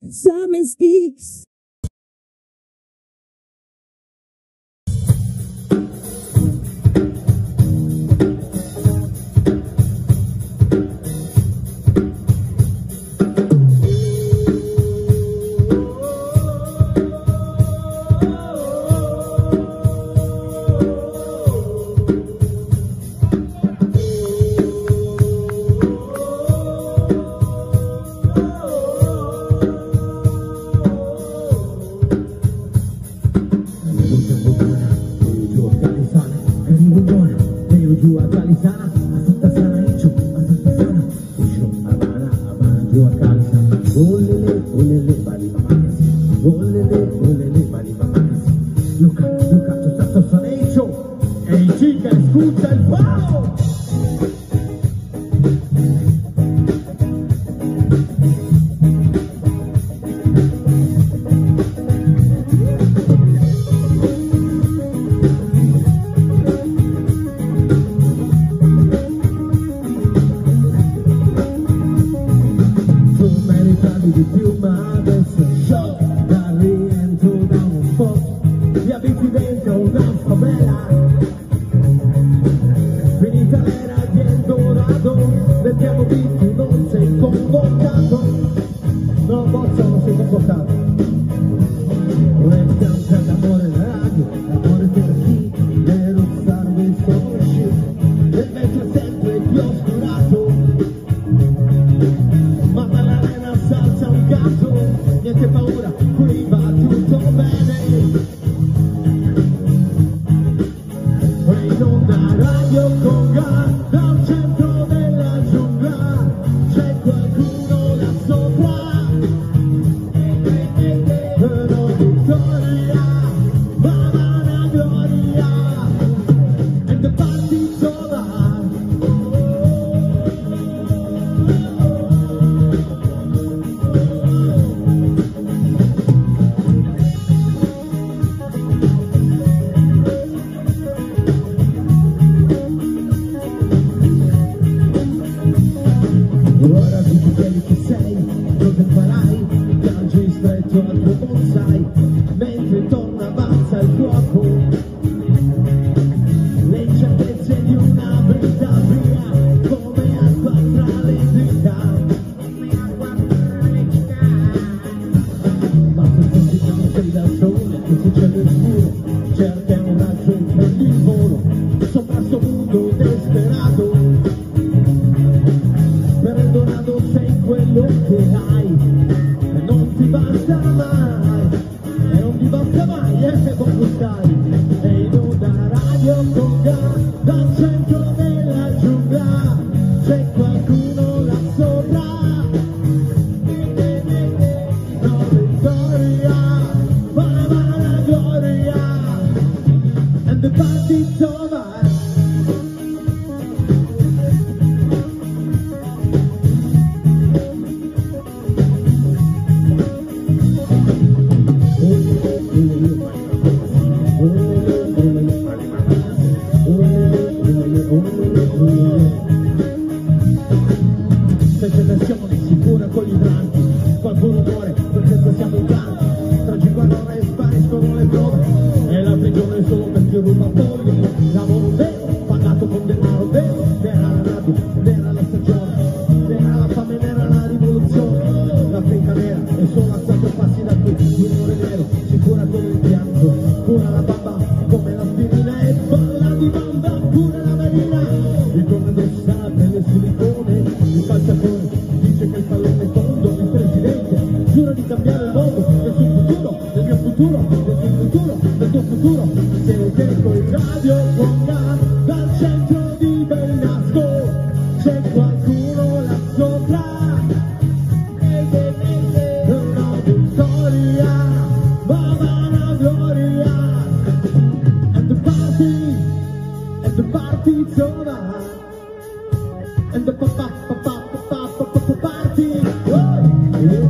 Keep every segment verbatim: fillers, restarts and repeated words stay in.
Simon's Geeks.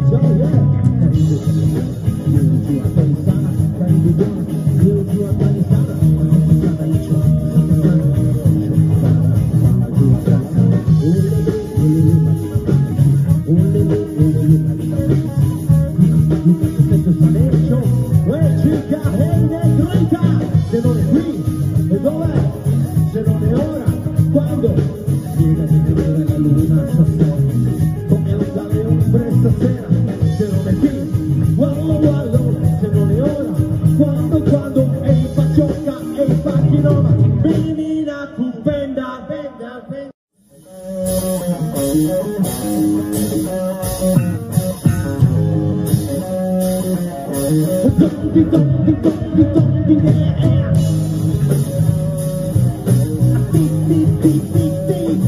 Io giù a Palisana, Tondi, tondi, tondi, tondi, yeah. Ti, ti, ti, ti, ti.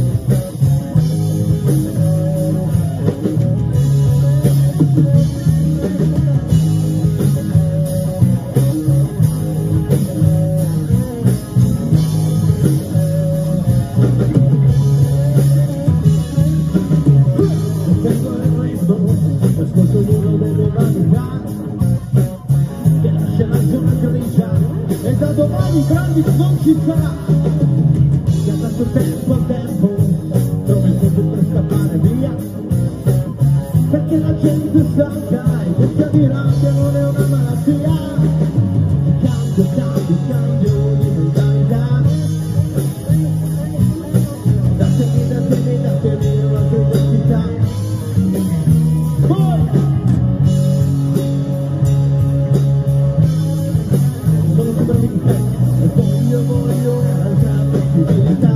Ascolto l'uno delle vanità che lascia la zona grigia e da domani grandi non ci sarà. Che ha dato tempo al tempo trovi il modo per scappare via, perché la gente è stanca e questa dirà che non è una malattia. Cambio, cambio, cambio di mentalità. Datemi, datemi, datemi una tua identità. Voglio, voglio un'altra possibilità.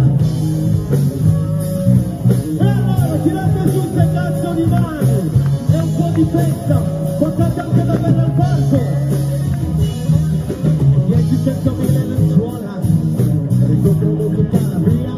E allora tirate su queste cazzo di mani e un po' di festa, portate anche da bere al parco. Dieci, centomila lenzuola ricoprono tutta la via.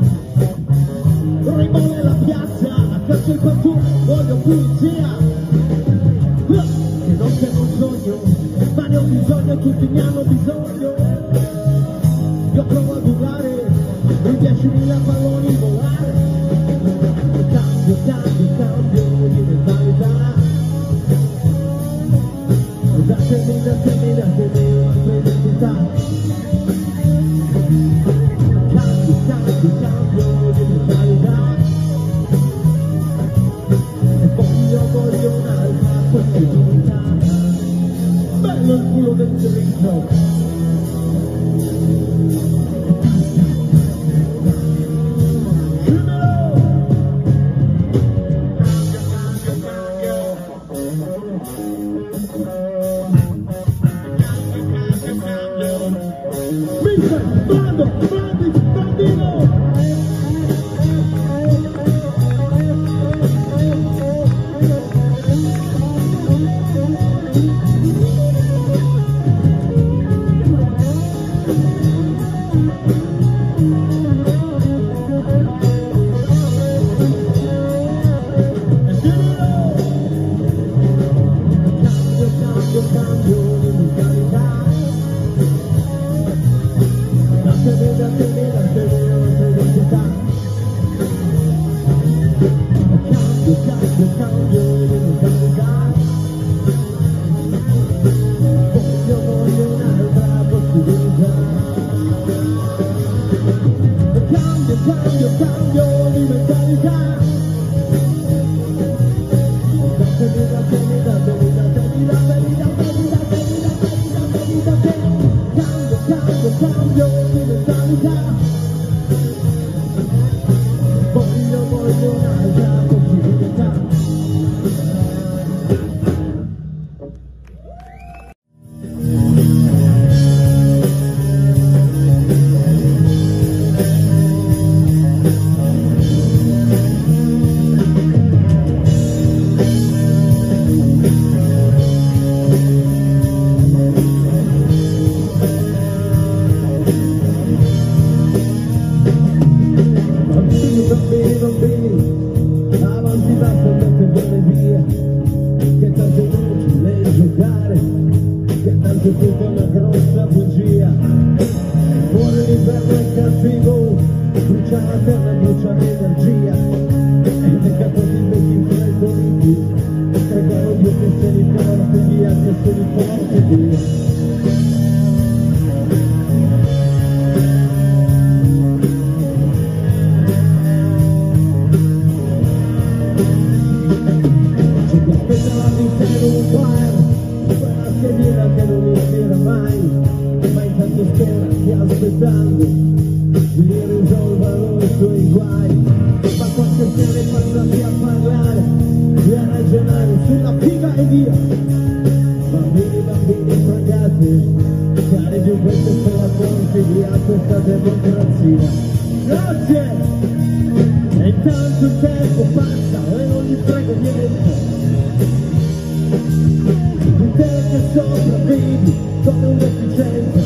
Rimane la piazza, a caccia il quattro, voglio pulizia. Che non c'è un sogno, ma ne ho bisogno, tutti ne hanno bisogno. Io provo a durare i diecimila palloni volare. Cambio, cambio, cambio di mentalità. Datemi, datemi, datemi un'altra identità. Cambio, cambio, cambio di mentalità. E voglio, voglio un'altra possibilità. Bello il culo del dritto. Brando, Brandi, Brandino! Grazie! E intanto il tempo passa e non gli frega niente. sopravvivi come un deficiente.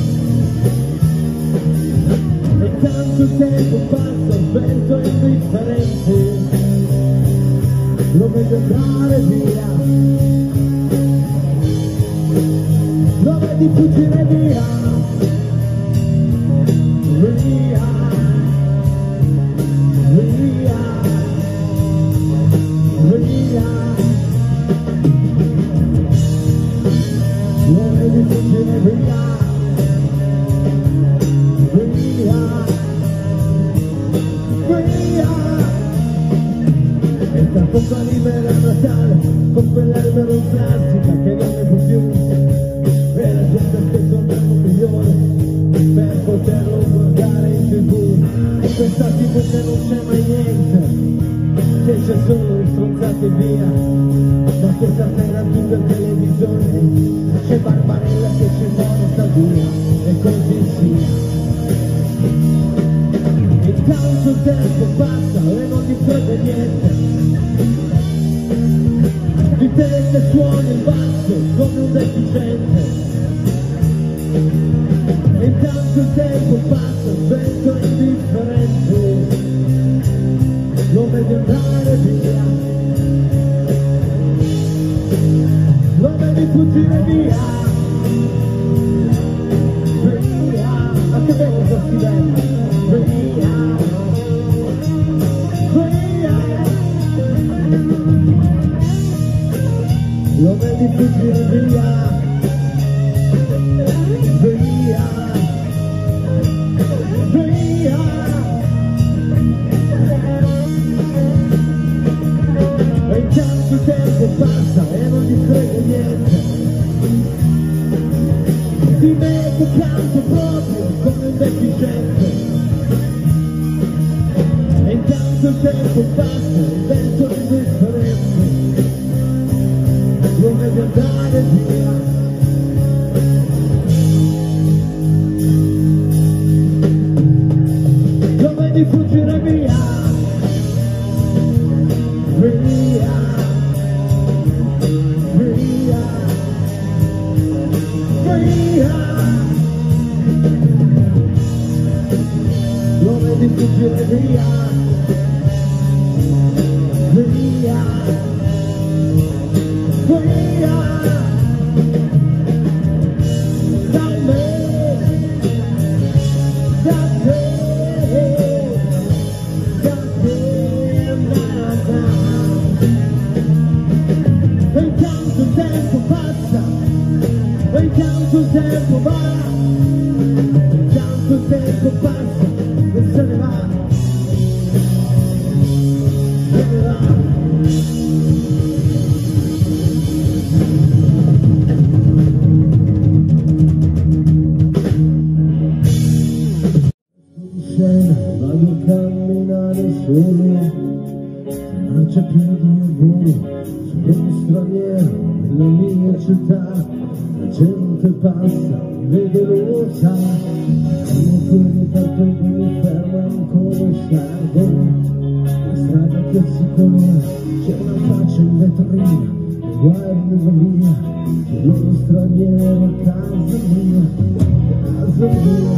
E tanto tempo passa, il vento è indifferente, lo vedo andare via, lo vedi fuggire via, via, via, via, lo vedi fuggire via, via, via. E tra poco arriverà Natale con quell'erba in plastica che non ne può più, e la gente aspetta un anno migliore per poterlo guardare in tv. E questa tv che non c'è mai niente, che c'è solo stronzate via, ma questa sera tu per televisione c'è Barbarella che ci porta via, e così sia. Intanto il tempo passa e non ti frega niente di te che suoni il basso come un deficiente. E intanto il tempo passa, il vento è indifferente, lo vedi andare via, lo vedi fuggire via, via, ma che bello sta stivella, via, via, lo vedi fuggire via, via, via. E intanto il tempo passa e non ti frega niente di me che canto proprio come un deficiente. E intanto il tempo passa, il vento è indifferente, lo vedi andare via, lo vedi fuggire via, via, via, via, lo vedi fuggire via, via, via, da me, da te, da te, nada. E intanto il tempo passa, e intanto il tempo va, e intanto il tempo passa e se ne va, se ne va. Vado a camminare solo, non c'è più di lavoro, sono uno straniero nella mia città, la gente passa, mi vede lo sa, sono fuori dal paese, mi ferma ancora un sguardo, la strada che si colora, c'è una faccia in vetrina, e guarda va via, c'è uno straniero a casa mia, a casa mia.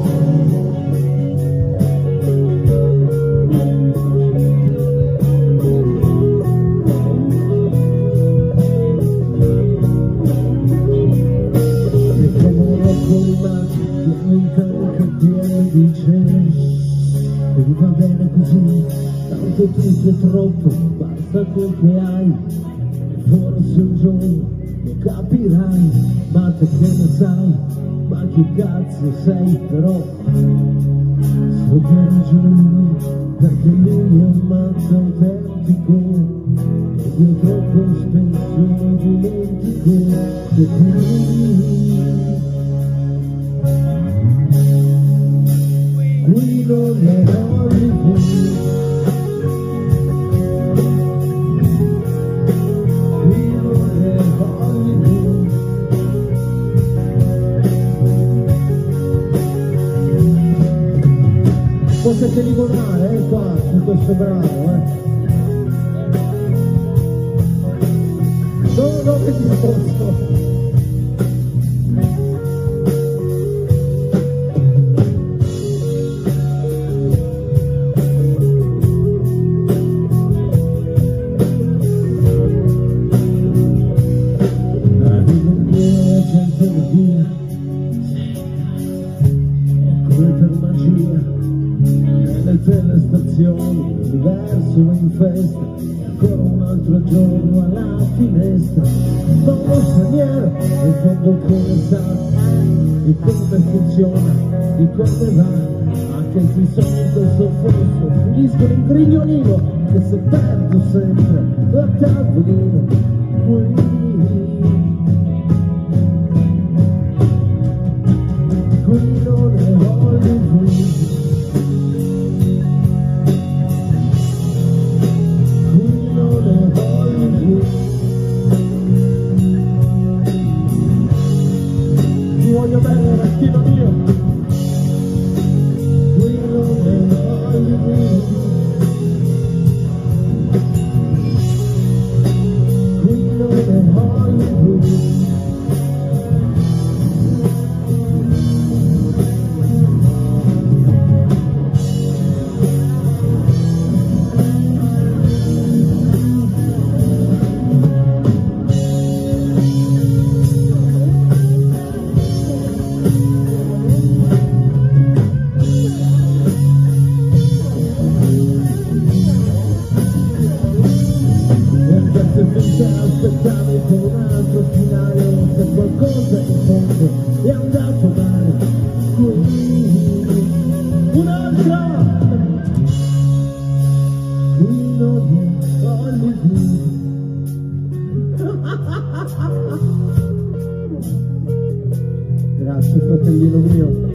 E va bene così, tanto tutto è troppo, basta quel che hai, e forse un giorno lo capirai, ma te che ne sai, ma che cazzo sei però, so che ha ragione lui, perché lui è un mazzo autentico, ed io troppo spesso dimentico che qui qui non è Hollywood, qui non è Hollywood, potete limonare eh, qua su questo brano eh. No, no, che ti sposto. sensazioni, l'universo in festa, ancora un altro giorno alla finestra, sono uno straniero, in fondo come sa, di come funziona, di come va, anche se i sogni in questo fosso finiscono in grigliolino, che se perdo sempre a tavolino, qui. Qui non è Hollywood, qui non è Hollywood, ti voglio bene ragazzino mio, qui non è Hollywood, qui non è Hollywood. Aspettavi per un altro finale, se qualcosa in fondo è andato male, qui un'altra, qui non è Hollywood. Grazie fratellino mio.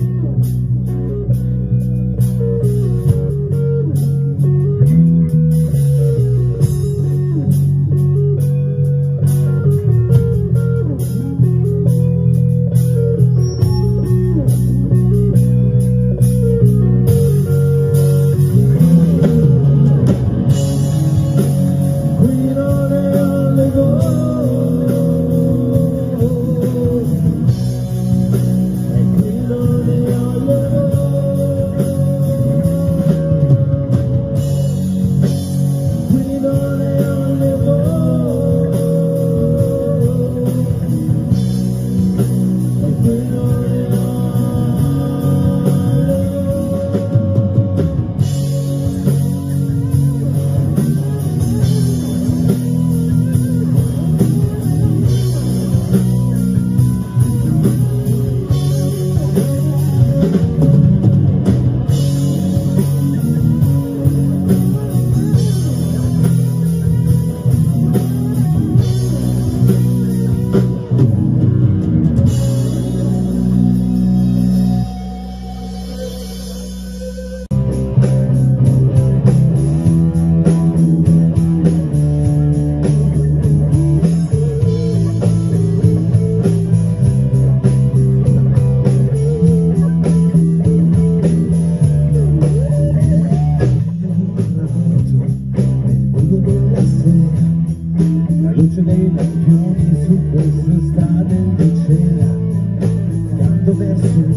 Luce dei lampioni su queste strade di cera, andando verso il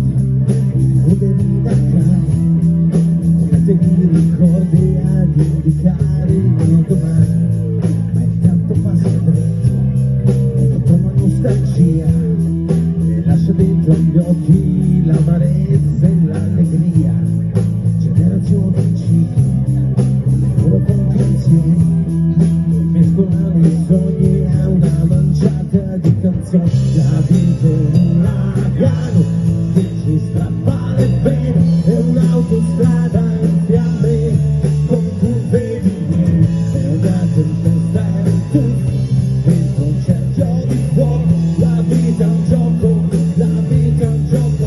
nord, ruderi da cane, come te mi ricordi ad indicare il mio domani, ma intanto passa dentro, tutta una nostalgia, e lascia dentro agli occhi l'amarezza e l'allegria, generazione in ciclo, le loro contrazioni, mescolano i sogni a una manciata di canzoni. La vita è un uragano che ci strappa le vene, è un'autostrada in fiamme con curve di neve, è una tempesta e un tuffo dentro un cerchio di fuoco. La vita è un gioco, la vita è un gioco.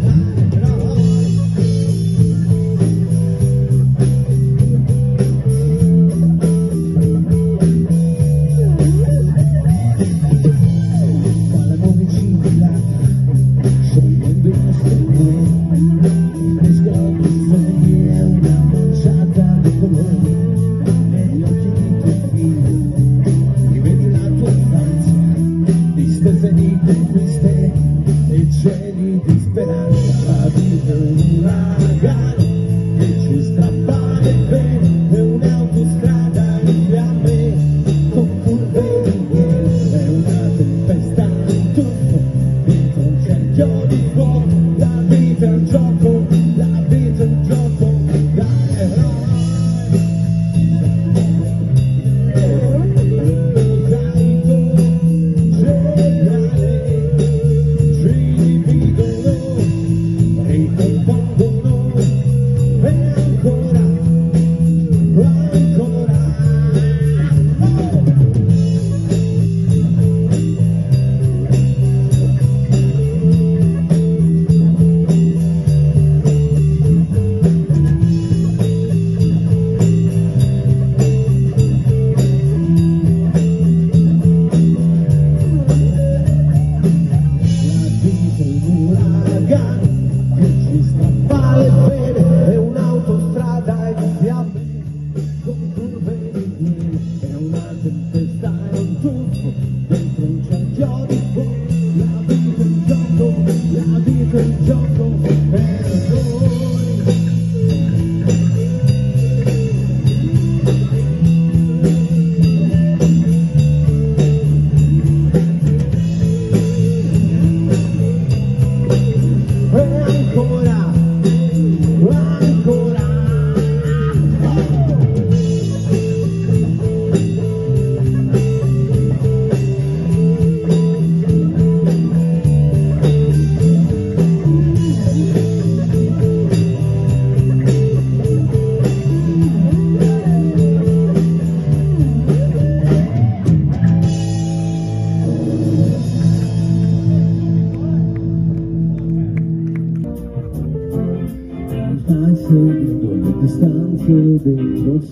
E cieli di speranza, la vita è un uragano che ci strappa le vene, è un'autostrada in fiamme con curve di miele, è una tempesta in tuffo dentro un cerchio di fuoco. La vita è un gioco, la vita è un gioco, la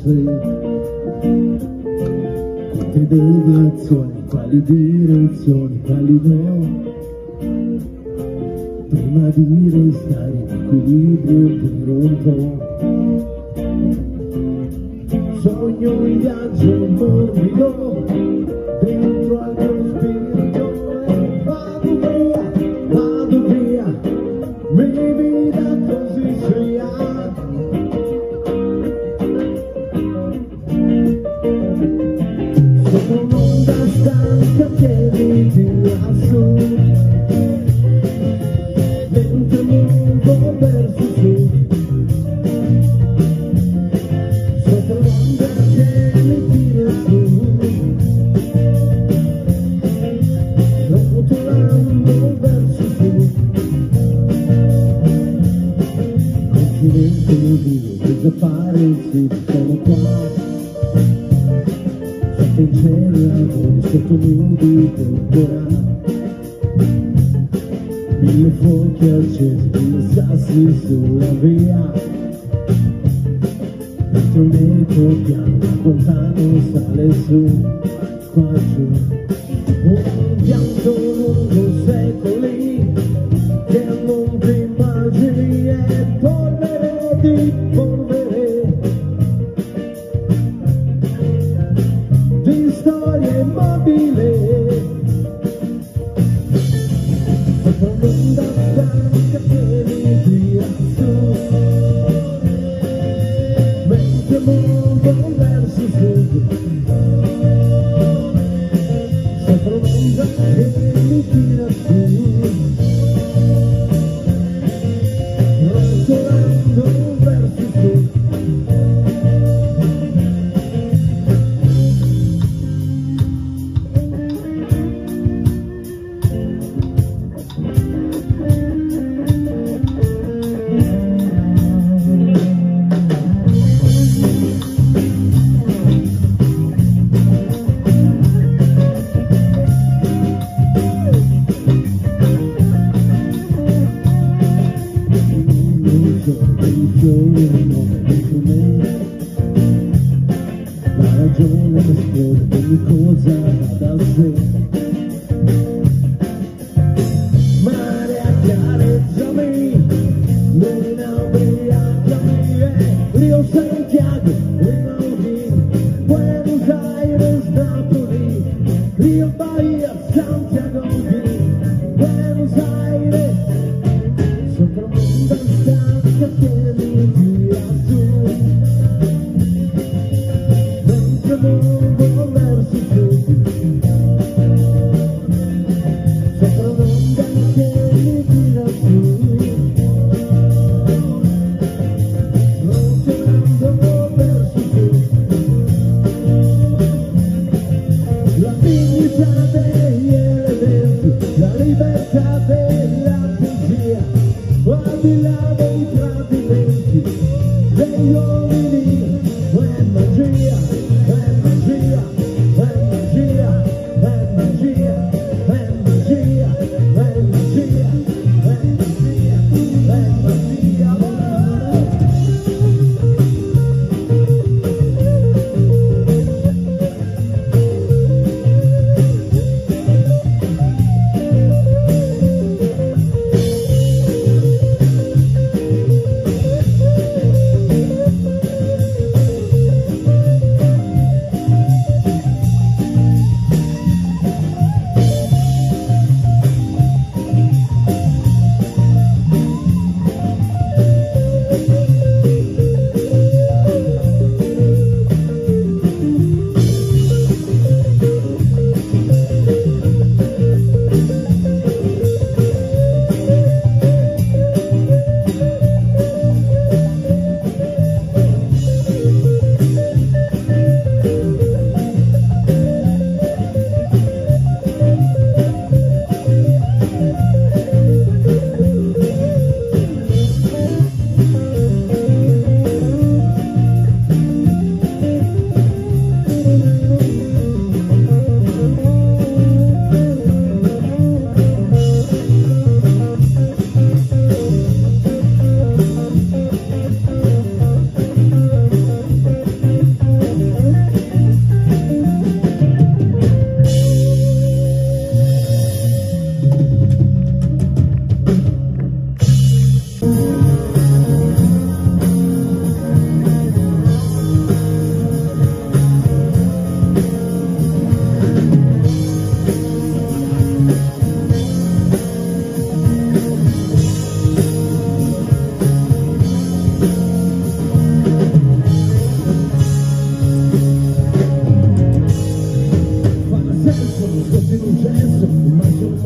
quante deviazioni, quali direzioni, quali no, prima di restare in equilibrio per un po'. Sogno un viaggio morbido dentro al mio spirito e vado via, vado via, mi vita così sia. Sopra un'onda stanca che mi tira su, mentre muovo verso su. Sopra l'onda che mi tira su, rotolando verso su. Continente vivo, cosa fare se sono qua? Sotto il cielo, sotto nudi temporali, mille fuochi accesi, mille sassi sulla via. Dentro un metro piano, lontano sale su, qua giù. Un pianto lungo secoli, che a monte immagini e polvere di polvere, di storia immobile. Sopra un'onda stanca che mi tira su, mentre muovo verso sud. Sopra un'onda che mi tira su, rotolando verso sud.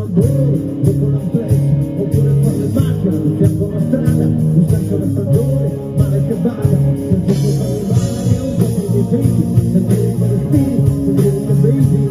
lavoro, dopo una freccia, oppure fare in macchina, di fianco alla strada, un senso la stagione, male che vada, senza che fare male, un po' di venti, sentire che respiri, sentire che bevi.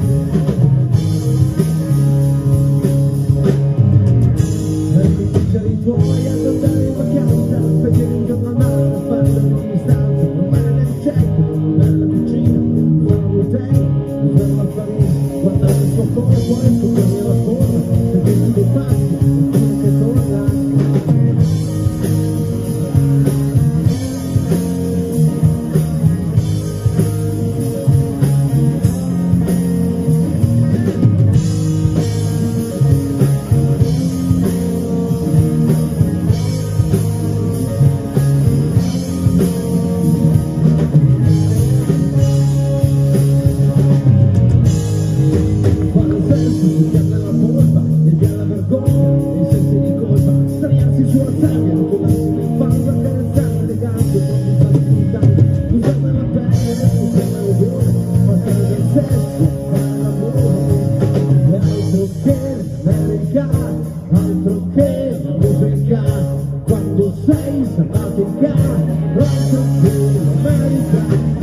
E mi piacere i tuoi ad andare in vacanza, vedere un giornale, a fare da ogni stanza, non male nel cieco, andare alla cucina, fare un hotel, usare la farina, guardare il suo corpo e scoprirne la forma, sentire dei passi, qualcuno che torna. Altro che musica, quando sei simpatica, altro che America.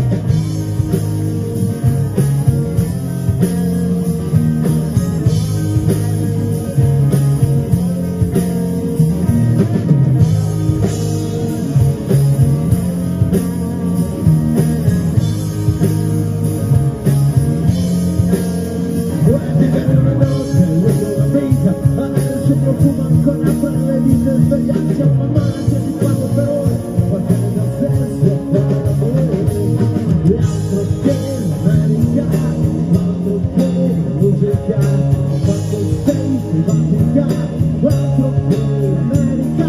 Profumo ancora per le vite, svegliarsi a una mano che ti fanno per ore, guardare dal senso per l'amore. E altro che America, altro che musica, quando sei simpatica, altro che America.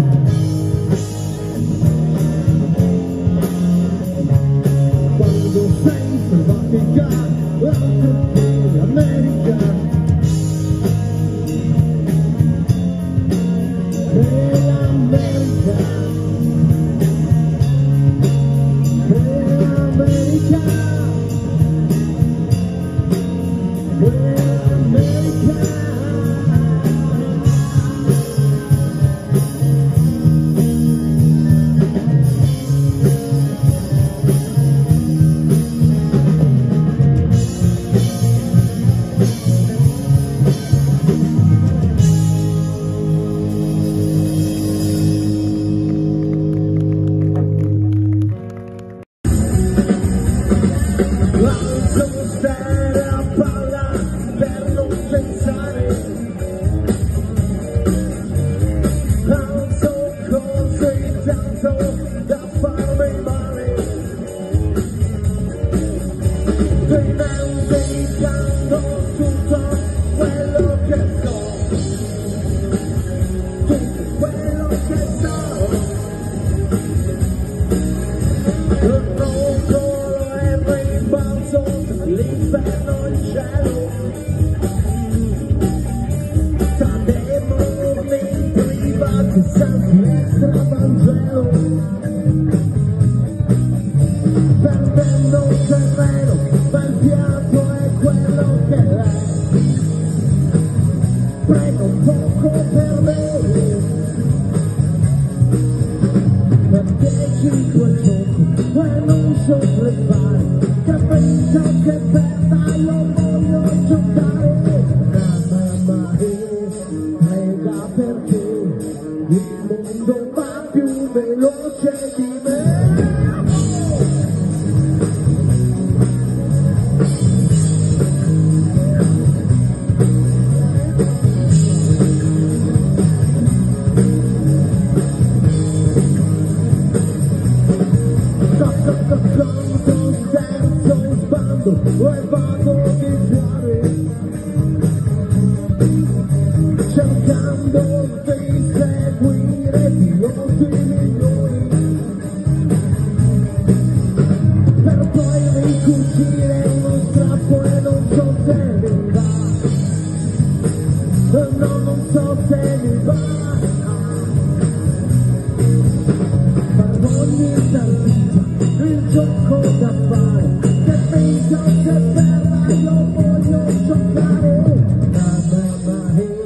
Quando sei simpatica, altro che America. America, America, l'inferno in cielo, cademo nei privati santi extra Vangelo, perdendo terreno, ma il piatto è quello che è. Prego poco per me, perché quel gioco e non so fare, che penso che perda io voglio giocare. Mamma prega perché il mondo va più veloce di me. E vado di fuori, cercando di seguire piloti migliori, per poi ricucire uno strappo e non so se mi va, no, non so se mi va, per ogni salita il gioco da fare, che penso che perda io voglio giocare.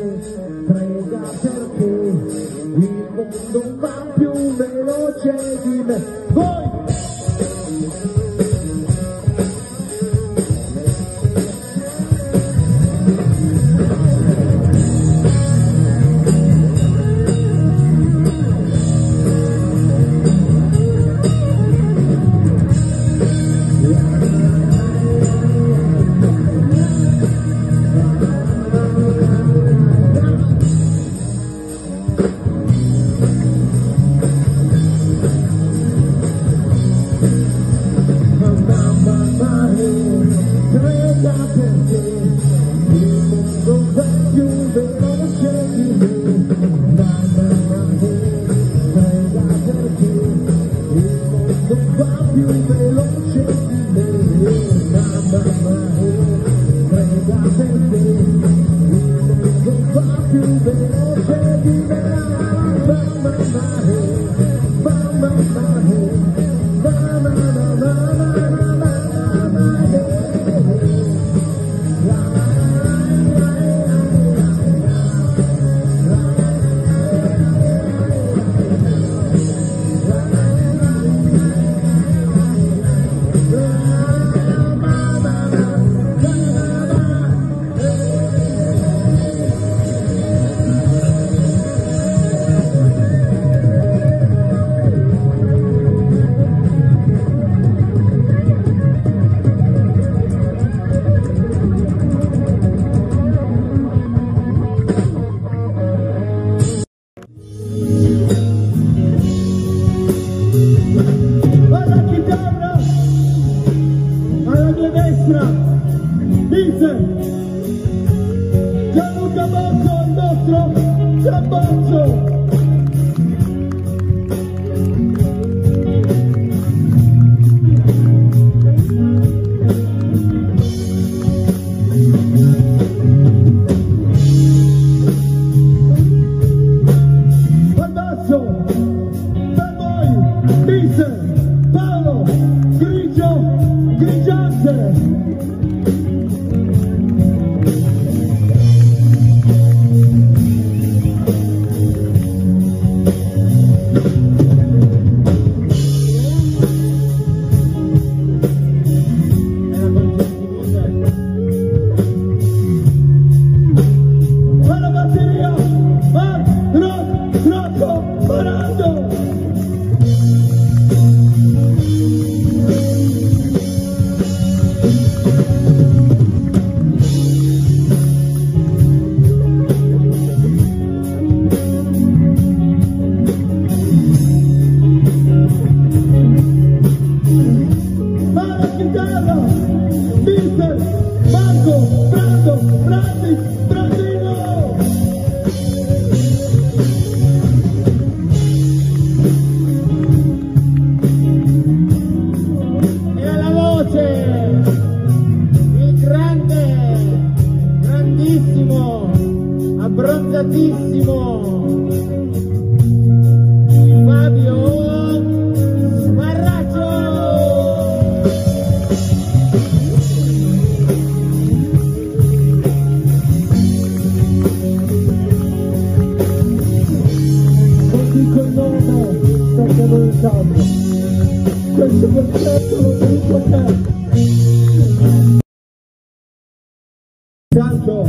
Intanto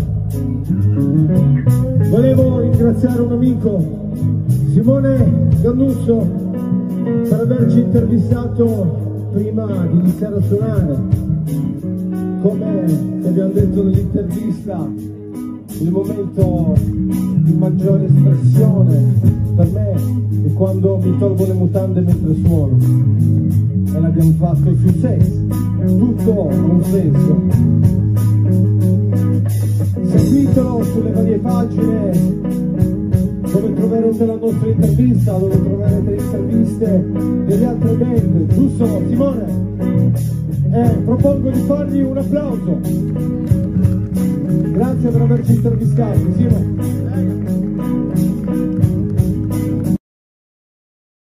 volevo ringraziare un amico, Simone Gannusso, per averci intervistato prima di iniziare a suonare. Come abbiamo detto nell'intervista, il momento di maggiore espressione per me è quando mi tolgo le mutande mentre suono, e l'abbiamo fatto sul sesso, tutto ha un senso. Seguitelo sulle varie pagine dove troverete la nostra intervista, dove troverete le interviste delle altre band, giusto Simone? Eh, propongo di fargli un applauso. Grazie per averci intervistato, Simone.